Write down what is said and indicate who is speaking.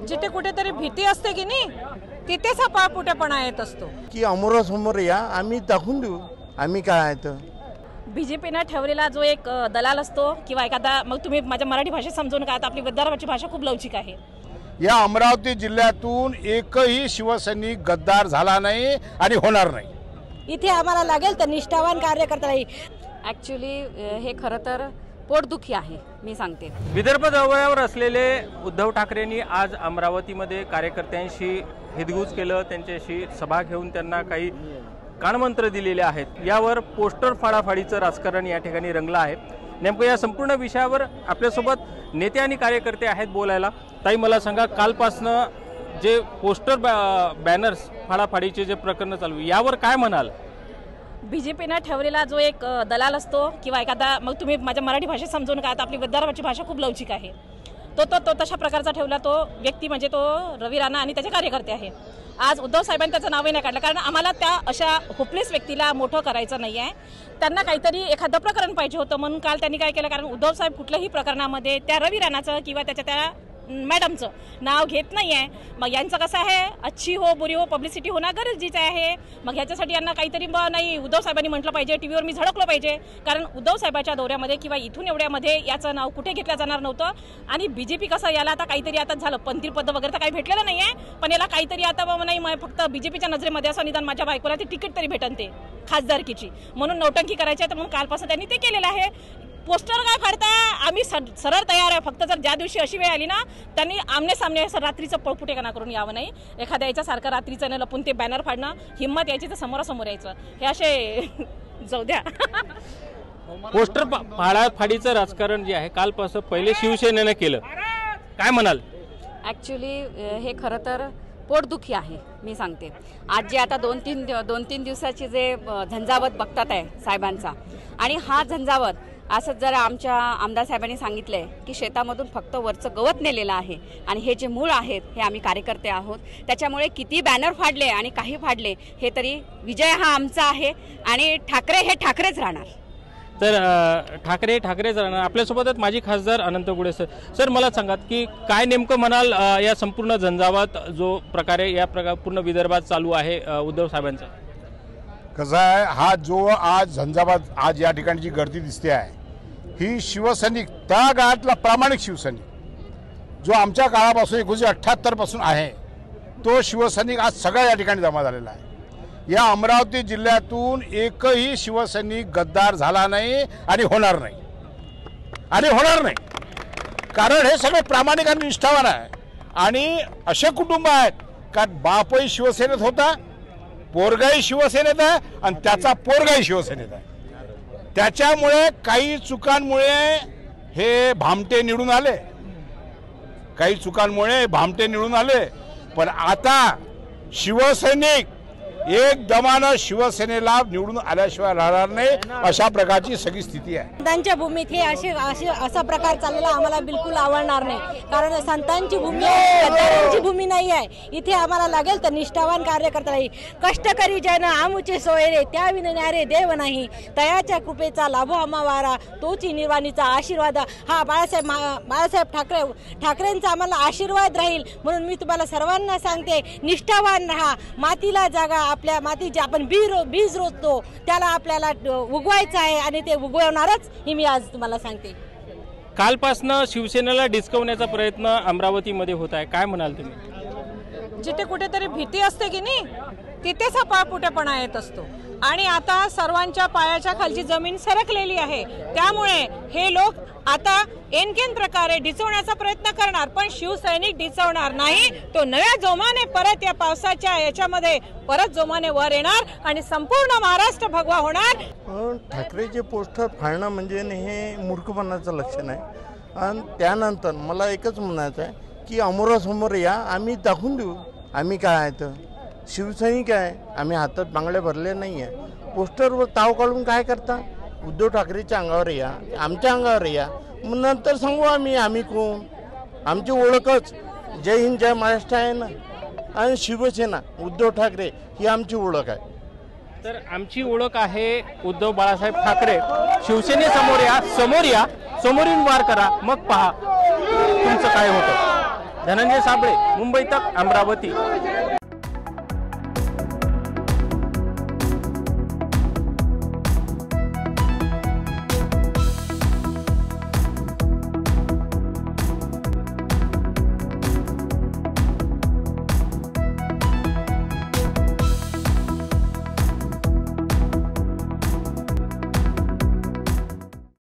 Speaker 1: जिथे कुठेतरी भीती असते की नाही तिथेच हा पाळपुटेपणा येत असतो
Speaker 2: की अमोरासमोर या आम्ही दाखवून देऊ आम्ही काय आहे तर
Speaker 3: बीजेपीने ठेवलेला जो एक दलाल असतो किंवा एखादा मग तुम्ही माझ्या मराठी भाषेत समजून का आपली विदर्भाची भाषा खूप लवचिक आहे।
Speaker 4: या अमरावती जिल्ह्यातून एकही शिवसैनिक गद्दार झाला नाही आणि होणार नाही।
Speaker 5: इथे आम्हाला लागेल तर निष्ठावान कार्यकर्ता नाही।
Speaker 3: ॲक्च्युली हे खरं तर पोटदुखी आहे मी सांगते।
Speaker 6: विदर्भ दौऱ्यावर असलेले उद्धव ठाकरेंनी आज अमरावतीमध्ये कार्यकर्त्यांशी हितगुज केलं, त्यांच्याशी सभा घेऊन त्यांना काही कानमंत्र दिलेले आहेत। यावर पोस्टर फाडाफाडीचं राजकारण या ठिकाणी रंगलं आहे। नेमकं या संपूर्ण विषयावर आपल्यासोबत नेते आणि कार्यकर्ते आहेत बोलायला। ताई मला सांगा, कालपासनं जे पोस्टर बॅनर्स फाडाफाडीचे जे प्रकरण चालू यावर काय म्हणाल?
Speaker 3: बीजेपीने ठेवलेला जो एक दलाल असतो किंवा एखादा मग तुम्ही माझ्या मराठी भाषेत समजून का आपली विदर्भाची भाषा खूप लवचिक आहे, तो तशा प्रकारचा ठेवला तो व्यक्ती म्हणजे तो रवी राणा आणि त्याचे कार्यकर्ते आहे। आज उद्धव साहेबांनी त्याचं नावही नाही काढलं, कारण आम्हाला त्या अशा होपलेस व्यक्तीला मोठं करायचं नाही आहे। त्यांना काहीतरी एखादं प्रकरण पाहिजे होतं म्हणून काल त्यांनी काय केलं, कारण उद्धव साहेब कुठल्याही प्रकरणामध्ये त्या रवी राणाचं किंवा त्या मॅडमचं नाव घेत नाही आहे। मग यांचं कसं आहे, अच्छी हो बुरी हो पब्लिसिटी होणं गरजेचं आहे। मग ह्याच्यासाठी यांना काहीतरी नाही उद्धव साहेबांनी म्हटलं पाहिजे, टीव्हीवर मी झळकलं पाहिजे, कारण उद्धव साहेबाच्या दौऱ्यामध्ये किंवा इथून एवढ्यामध्ये याचं नाव कुठे घेतलं जाणार नव्हतं। आणि बीजेपी कसं याला आता काहीतरी आता झालं, पंथी पद वगैरे तर काही भेटलेलं नाही आहे, पण याला काहीतरी आता नाही फक्त बीजेपीच्या नजरेमध्ये असं निदान माझ्या बायकोला ते तिकीट तरी भेटन ते खासदारकीची म्हणून नौटंकी करायची आहे, तर म्हणून कालपासून त्यांनी ते केलेलं आहे। पोस्टर काय फाडता, आम्ही सरळ तयार आहे, फक्त जर ज्या दिवशी अशी वेळ आली ना त्यांनी आमने सामने रात्रीचं पळपुटेपणा करून यावं नाही। एखाद्या याच्यासारखं रात्रीचं न लपून ते बॅनर फाडणं, हिंमत यायची तर समोरासमोर यायचं, हे असे जाऊ द्या।
Speaker 6: पोस्टर फाडाफाडीचं राजकारण जे आहे कालपासून पहिले शिवसेनेनं केलं, काय म्हणाल?
Speaker 3: ॲक्च्युली हे खरं तर पोटदुखी आहे मी सांगते। आज जे आता दोन तीन दिवसाची जे झंझावत बघतात आहे साहेबांचा, आणि हा झंझावत असंच जर आमच्या आमदार साहेबांनी सांगितलंय की शेतामधून फक्त वरचं गवत नेलेलं आहे आणि हे जे मूळ आहेत हे आम्ही कार्यकर्ते आहोत, त्याच्यामुळे किती बॅनर फाडले आणि काही फाडले हे तरी विजय हा आमचा आहे आणि ठाकरे हे ठाकरेच राहणार।
Speaker 6: तर ठाकरेच राहणार। आपल्यासोबतच माजी खासदार अनंत गुळे सर मला सांगात की काय नेमकं म्हणाल या संपूर्ण झंझावात जो प्रकारे पूर्ण विदर्भात चालू आहे उद्धव साहेबांचा?
Speaker 4: कसं आहे, हा जो आज झंझावात आज या ठिकाणी जी गर्दी दिसते आहे ही शिवसैनिक त्या काळातला प्रामाणिक शिवसैनिक जो आमच्या काळापासून 1978 पासून आहे तो शिवसैनिक आज सगळा या ठिकाणी जमा झालेला आहे। या अमरावती जिल्ह्यातून एकही शिवसैनिक गद्दार झाला नाही आणि होणार नाही, कारण हे सगळे प्रामाणिक आणि निष्ठावान आहे। आणि असे कुटुंब आहेत का बापही शिवसेनेत होता, पोरगाही शिवसेनेत आहे आणि त्याचा पोरगाही शिवसेनेत आहे। त्याच्यामुळे काही चुकांमुळे हे भामटे निवडून आले, पण आता शिवसैनिक एक दमानं शिवसेनेला निवडून आल्याशिवाय राहणार नाही, अशा प्रकारची सगळी स्थिती आहे।
Speaker 5: संतांच्या भूमीत हे असा प्रकार चाललेला आम्हाला बिलकुल आवडणार नाही, कारण संतांची भूमी गद्दारांची भूमी नाही आहे। इथे आम्हाला लागेल तर निष्ठावान कार्यकर्ता नाही। कष्टकरी जन आमुचे सोयरे त्या विनणारे देव नाही, तयाच्या कृपेचा लाभो आम्हावारा तोची निर्वाणीचा आशीर्वाद हा बाळासाहेब ठाकरेंचा आम्हाला आशीर्वाद राहील। म्हणून मी तुम्हाला सर्वांना सांगते, निष्ठावान राहा, मातीला जागा, आपल्या मातीचे आपण बीज रोजतो त्याला आपल्याला उगवायचं आहे आणि ते उगवणारच ही मी आज तुम्हाला सांगते।
Speaker 6: कालपासनं शिवसेनेला डिस्कवण्याचा प्रयत्न अमरावतीमध्ये होत आहे, काय म्हणाल तुम्ही?
Speaker 1: जिथे कुठेतरी भीती असते की नाही तिथेच हा पाळपुटेपणा येत असतो आणि आता सर्वांच्या पायाच्या खालची जमीन सरकलेली आहे, त्यामुळे हे लोक आता एनकेन प्रकारे डिचवण्याचा प्रयत्न करणार, पण शिवसैनिक डिचवणार नाही। तो नव्या जोमाने परत या पावसाच्या याच्यामध्ये परत जोमाने वर येणार आणि संपूर्ण महाराष्ट्र भगवा होणार।
Speaker 2: ठाकरेचे पोस्टर फाडणं म्हणजे हे मूर्खपणाचं लक्षण आहे। आणि त्यानंतर मला एकच म्हणायचं आहे की अमोरासमोर या आम्ही दाखवून देऊ आम्ही काय आहे तर शिवसैनिक आहे, आम्ही हातात बांगड्या भरले नाही आहे। पोस्टरवर ताव काढून काय करता? उद्धव ठाकरेच्या अंगावर या, आमच्या अंगावर या, मग नंतर सांगू आम्ही कोण, आमची ओळखच जय हिंद जय महाराष्ट्र आहे ना, आणि शिवसेना उद्धव ठाकरे ही आमची ओळख आहे।
Speaker 6: तर आमची ओळख आहे उद्धव बाळासाहेब ठाकरे। शिवसेनेसमोर या, समोरून वार करा, मग पहा तुमचं काय होतं। धनंजय साबळे, मुंबई तक, अमरावती.